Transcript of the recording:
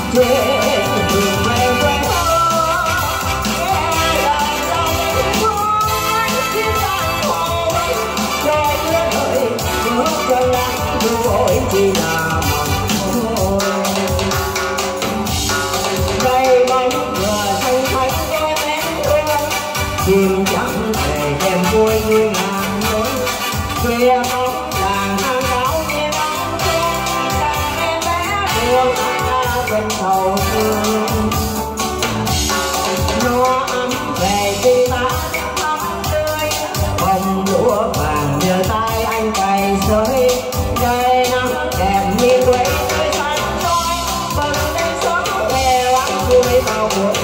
chim trắng về đêm vui như ngàn nỗi khuya bóng làng hang áo như bóng xuân đàn em bé đường bên thầu thương nó ấm về khi ta ấm tươi bông lúa vàng nhờ tay anh cày sới trời nắng đẹp như quê tươi xanh nói bừng lên sớm nghe lắng vui vào buổi